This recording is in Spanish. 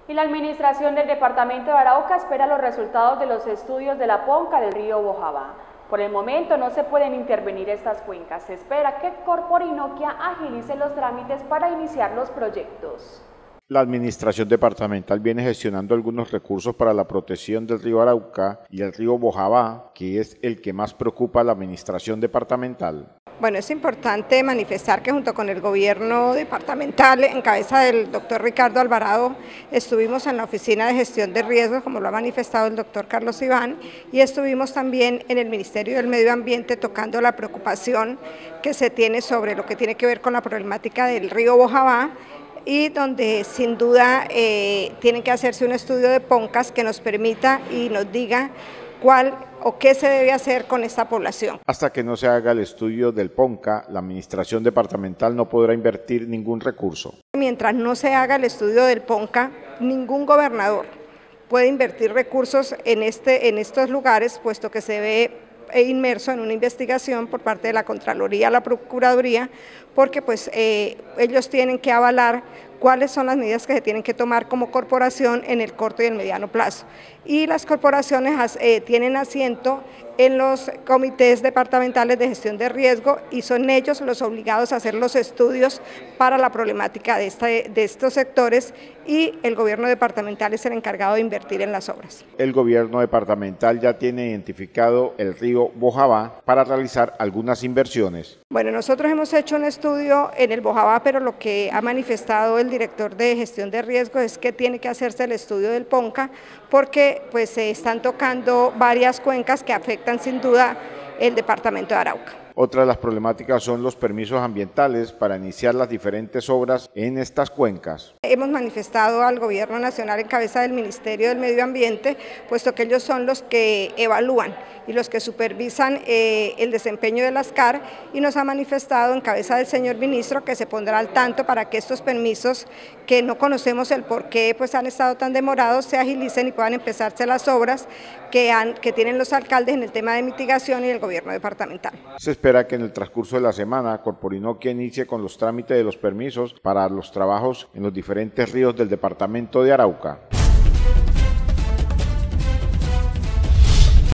Y la administración del departamento de Arauca espera los resultados de los estudios de la ponca del río Bojabá. Por el momento no se pueden intervenir estas cuencas. Se espera que Corporinoquia agilice los trámites para iniciar los proyectos. La administración departamental viene gestionando algunos recursos para la protección del río Arauca y el río Bojabá, que es el que más preocupa a la administración departamental. Bueno, es importante manifestar que junto con el gobierno departamental, en cabeza del doctor Ricardo Alvarado, estuvimos en la Oficina de Gestión de Riesgos, como lo ha manifestado el doctor Carlos Iván, y estuvimos también en el Ministerio del Medio Ambiente tocando la preocupación que se tiene sobre lo que tiene que ver con la problemática del río Bojabá, y donde sin duda tiene que hacerse un estudio de poncas que nos permita y nos diga cuál o qué se debe hacer con esta población. Hasta que no se haga el estudio del PONCA, la administración departamental no podrá invertir ningún recurso. Mientras no se haga el estudio del PONCA, ningún gobernador puede invertir recursos en estos lugares, puesto que se ve inmerso en una investigación por parte de la Contraloría, la Procuraduría, porque pues ellos tienen que avalar cuáles son las medidas que se tienen que tomar como corporación en el corto y el mediano plazo. Y las corporaciones tienen asiento en los comités departamentales de gestión de riesgo y son ellos los obligados a hacer los estudios para la problemática de estos sectores, y el gobierno departamental es el encargado de invertir en las obras. El gobierno departamental ya tiene identificado el río Bojabá para realizar algunas inversiones. Bueno, nosotros hemos hecho un estudio en el Bojabá, pero lo que ha manifestado el director de gestión de riesgo es que tiene que hacerse el estudio del PONCA, porque pues se están tocando varias cuencas que afectan sin duda el departamento de Arauca. Otra de las problemáticas son los permisos ambientales para iniciar las diferentes obras en estas cuencas. Hemos manifestado al Gobierno Nacional en cabeza del Ministerio del Medio Ambiente, puesto que ellos son los que evalúan y los que supervisan el desempeño de las CAR, y nos ha manifestado en cabeza del señor ministro que se pondrá al tanto para que estos permisos, que no conocemos el por qué pues han estado tan demorados, se agilicen y puedan empezarse las obras que tienen los alcaldes en el tema de mitigación y el gobierno departamental. Se espera que en el transcurso de la semana Corporinoquia inicie con los trámites de los permisos para los trabajos en los diferentes ríos del departamento de Arauca.